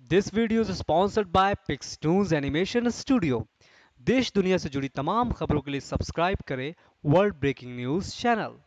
This video is sponsored by Pixtoons animation studio. देश दुनिया से जुड़ी तमाम खबरों के लिए सब्सक्राइब करें वर्ल्ड ब्रेकिंग न्यूज चैनल।